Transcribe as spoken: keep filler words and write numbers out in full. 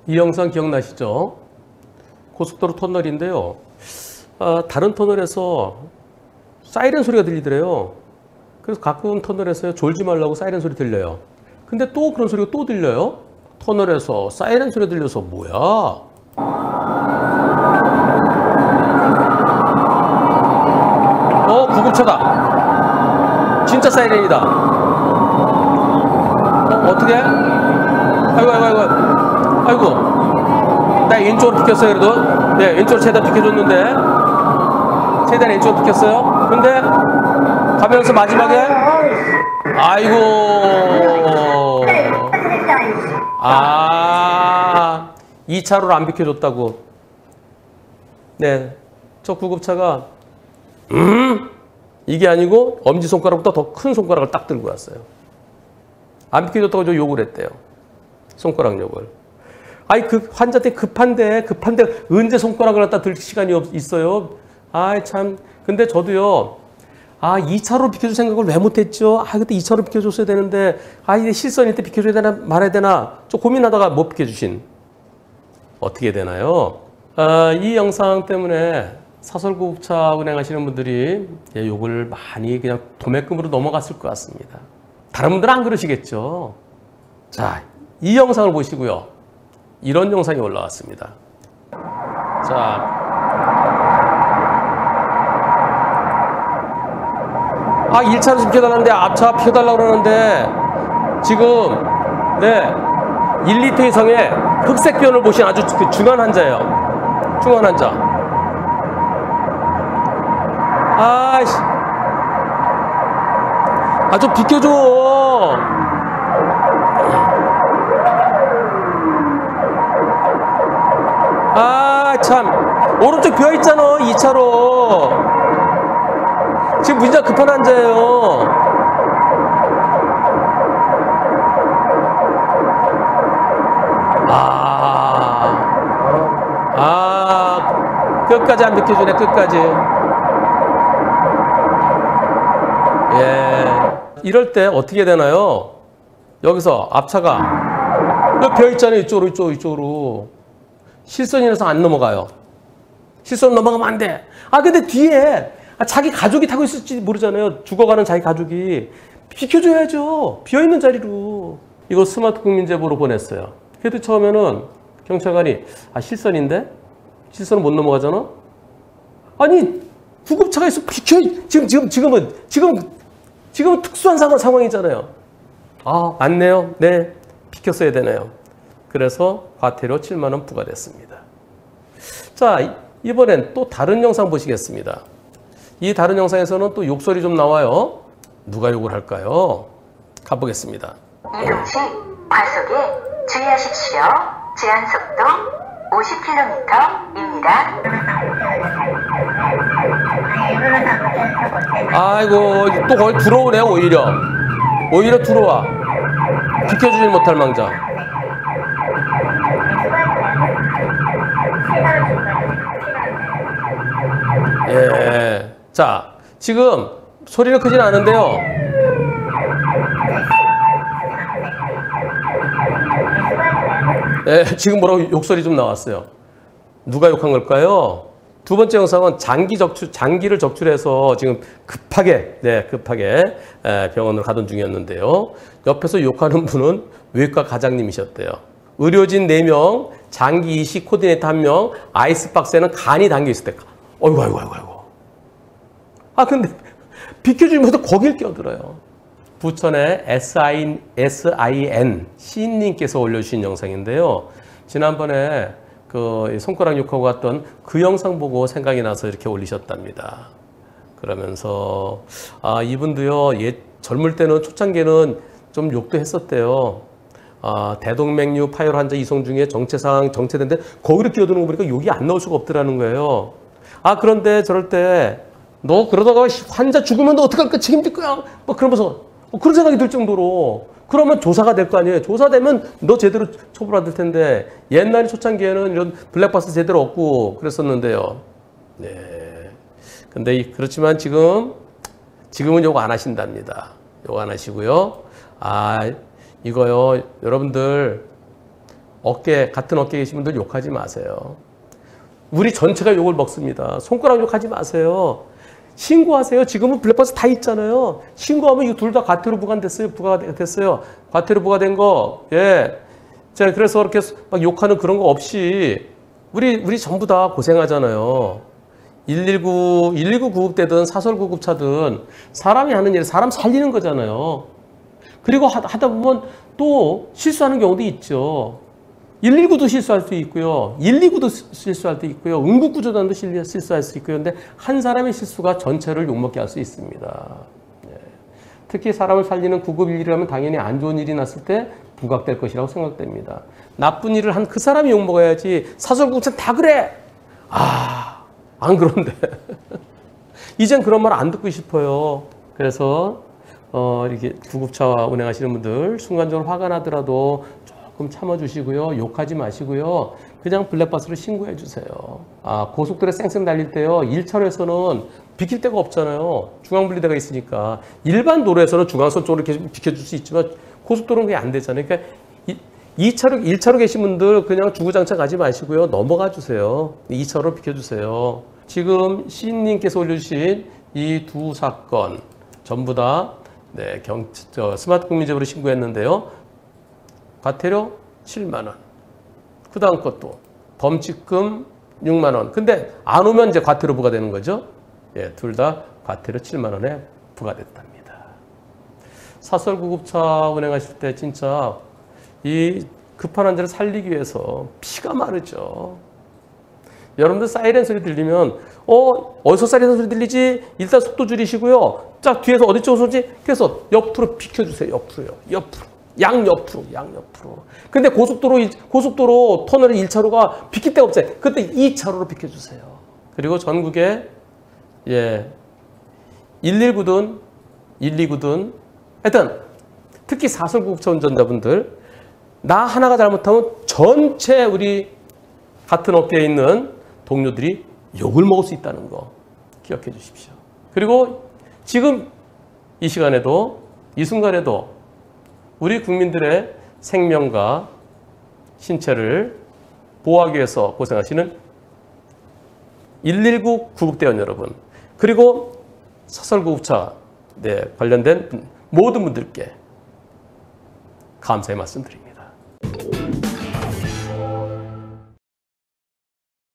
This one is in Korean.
이 영상 기억나시죠? 고속도로 터널인데요. 아, 다른 터널에서 사이렌 소리가 들리더래요. 그래서 가까운 터널에서 졸지 말라고 사이렌 소리 들려요. 근데 또 그런 소리가 또 들려요. 터널에서 사이렌 소리 들려서 뭐야? 어, 구급차다. 진짜 사이렌이다. 어, 어떻게? 아이고, 아이고, 아이고. 아이고. 나 왼쪽으로 비켰어요, 그래도. 네, 왼쪽으로 최대한 비켜줬는데. 최대한 왼쪽으로 비켰어요. 근데, 가면서 마지막에, 아이고. 아, 이 차로를 안 비켜줬다고. 네, 저 구급차가, 음? 이게 아니고, 엄지손가락보다 더 큰 손가락을 딱 들고 왔어요. 안 비켜줬다고 저 욕을 했대요. 손가락 욕을. 아이, 그 환자한테 급한데, 급한데, 언제 손가락을 갖다 들 시간이 없, 있어요? 아이, 참. 근데 저도요, 아, 이 차로 비켜줄 생각을 왜 못했죠? 아, 그때 이 차로 비켜줬어야 되는데, 아, 이게 실선일 때 비켜줘야 되나, 말아야 되나, 좀 고민하다가 못 비켜주신. 어떻게 되나요? 아, 이 영상 때문에 사설구급차 운행하시는 분들이 예, 욕을 많이 그냥 도매금으로 넘어갔을 것 같습니다. 다른 분들은 안 그러시겠죠? 자, 이 영상을 보시고요. 이런 영상이 올라왔습니다. 자. 아, 일 차로 비켜달라는데 앞차 비켜달라고 그러는데 지금 네 일 리터 이상의 흑색변을 보신 아주 그 중한 환자예요. 중한 환자. 아이씨. 아, 좀 비켜줘. 아, 참. 오른쪽 비어있잖아, 이 차로. 지금 문제가 급한 환자예요. 아, 아, 끝까지 안 비켜주네, 끝까지. 예. 이럴 때 어떻게 되나요? 여기서 앞차가, 여기 비어있잖아요, 이쪽으로, 이쪽으로, 이쪽으로. 실선이라서 안 넘어가요. 실선 넘어가면 안 돼. 아, 근데 뒤에, 아, 자기 가족이 타고 있을지 모르잖아요. 죽어가는 자기 가족이. 비켜줘야죠. 비어있는 자리로. 이거 스마트 국민제보로 보냈어요. 그래도 처음에는 경찰관이, 아, 실선인데? 실선은 못 넘어가잖아? 아니, 구급차가 있어. 비켜. 지금, 지금, 지금은, 지금, 지금은 특수한 상황, 상황이잖아요. 아, 맞네요. 네. 비켰어야 되네요. 그래서 과태료 칠만 원 부과됐습니다. 자, 이번엔 또 다른 영상 보시겠습니다. 이 다른 영상에서는 또 욕설이 좀 나와요. 누가 욕을 할까요? 가보겠습니다. 이동 시 과속에 주의하십시오. 제한 속도 오십 킬로미터입니다. 아이고, 또 거기 들어오네, 오히려. 오히려 들어와. 비켜주지 못할 망정. 예. 자, 지금 소리는 크진 않은데요. 예, 지금 뭐라고 욕설이 좀 나왔어요. 누가 욕한 걸까요? 두 번째 영상은 장기 적출, 장기를 적출해서 지금 급하게, 네, 급하게 병원을 가던 중이었는데요. 옆에서 욕하는 분은 외과 과장님이셨대요. 의료진 네 명, 장기 이식 코디네이터 한 명, 아이스박스에는 간이 담겨 있을 때. 어이구, 아이고, 아이고, 아이고. 아, 근데 비켜주면서 거길 끼어들어요. 부천의 에스아이엔, 에스아이엔 시인님께서 올려주신 영상인데요. 지난번에 그 손가락 욕하고 갔던 그 영상 보고 생각이 나서 이렇게 올리셨답니다. 그러면서, 아, 이분도요, 옛, 젊을 때는, 초창기에는 좀 욕도 했었대요. 아, 대동맥류 파열 환자 이송 중에 정체상 정체된데 거기로 끼어드는 거 보니까 욕이 안 나올 수가 없더라는 거예요. 아, 그런데 저럴 때 너 그러다가 환자 죽으면 너 어떡할까 책임질 거야? 뭐 그러면서 뭐 그런 생각이 들 정도로 그러면 조사가 될 거 아니에요. 조사되면 너 제대로 처벌받을 텐데 옛날에 초창기에는 이런 블랙박스 제대로 없고 그랬었는데요. 네. 근데 그렇지만 지금 지금은 요거 안 하신답니다. 요거 안 하시고요. 아, 이거요. 여러분들 어깨, 같은 어깨에 계신 분들 욕하지 마세요. 우리 전체가 욕을 먹습니다. 손가락 욕하지 마세요. 신고하세요. 지금은 블랙박스 다 있잖아요. 신고하면 이거 둘 다 과태료 부과됐어요. 부과가 됐어요. 과태료 부과된 거. 예. 자, 그래서 이렇게 막 욕하는 그런 거 없이 우리, 우리 전부 다 고생하잖아요. 일일구, 일일구 구급대든 사설 구급차든 사람이 하는 일, 사람 살리는 거잖아요. 그리고 하다 보면 또 실수하는 경우도 있죠. 일일구도 실수할 수 있고요. 일이구도 실수할 수 있고요. 응급구조단도 실수할 수 있고요. 근데 한 사람의 실수가 전체를 욕먹게 할 수 있습니다. 네. 특히 사람을 살리는 구급 일이라면 당연히 안 좋은 일이 났을 때 부각될 것이라고 생각됩니다. 나쁜 일을 한 그 사람이 욕먹어야지 사설구급차는 다 그래! 아, 안 그런데. 이젠 그런 말 안 듣고 싶어요. 그래서 어, 이렇게 구급차 운행하시는 분들 순간적으로 화가 나더라도 조금 참아주시고요. 욕하지 마시고요. 그냥 블랙박스로 신고해 주세요. 아, 고속도로에 쌩쌩 달릴 때요. 일 차로에서는 비킬 데가 없잖아요. 중앙분리대가 있으니까. 일반 도로에서는 중앙선 쪽으로 이렇게 비켜줄 수 있지만 고속도로는 그게 안 되잖아요. 그러니까 이 차로, 일 차로 계신 분들 그냥 주구장창 가지 마시고요. 넘어가 주세요. 이 차로로 비켜주세요. 지금 시인님께서 올려주신 이 두 사건 전부 다 네, 경, 저, 스마트 국민제보로 신고했는데요. 과태료 칠만 원. 그 다음 것도 범칙금 육만 원. 근데 안 오면 이제 과태료 부과되는 거죠. 예, 둘 다 과태료 칠만 원에 부과됐답니다. 사설구급차 운행하실 때 진짜 이 급한 환자를 살리기 위해서 피가 마르죠. 여러분들 사이렌 소리 들리면 어 어디서 사이렌 소리 들리지? 일단 속도 줄이시고요. 자 뒤에서 어디 쪽으로 쏘지? 그래서 옆으로 비켜주세요. 옆으로요. 옆으로. 양옆으로, 양옆으로. 근데 고속도로, 고속도로 터널 일 차로가 비킬 데가 없어요. 그때 이 차로로 비켜주세요. 그리고 전국에, 예, 일일구든, 일이구든, 하여튼, 특히 사설구급차 운전자분들, 나 하나가 잘못하면 전체 우리 같은 어깨에 있는 동료들이 욕을 먹을 수 있다는 거 기억해 주십시오. 그리고 지금 이 시간에도, 이 순간에도 우리 국민들의 생명과 신체를 보호하기 위해서 고생하시는 일일구 구급대원 여러분, 그리고 사설구급차 네, 관련된 모든 분들께 감사의 말씀 드립니다.